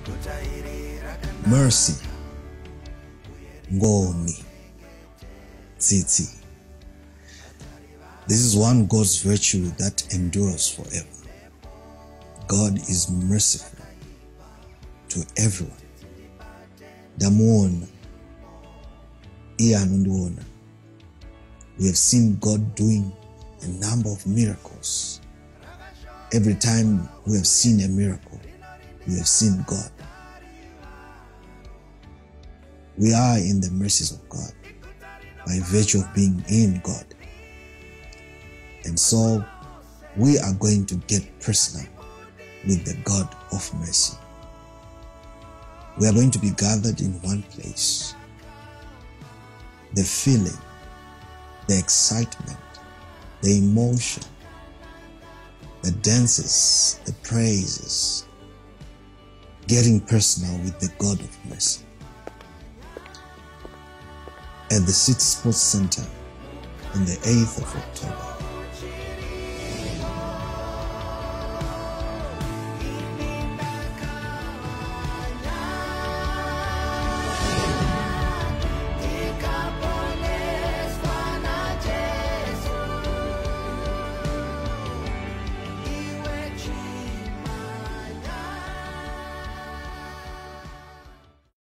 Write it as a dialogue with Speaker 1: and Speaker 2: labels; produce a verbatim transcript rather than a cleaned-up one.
Speaker 1: Mercy, ngoni, tsitsi. This is one God's virtue that endures forever. God is merciful to everyone. Damuona, iyanondiona. We have seen God doing a number of miracles. Every time we have seen a miracle, we have seen God. We are in the mercies of God by virtue of being in God. And so we are going to get personal with the God of mercy. We are going to be gathered in one place. The feeling, the excitement, the emotion, the dances, the praises, getting personal with the God of mercy. At the City Sports Center on the eighth of October,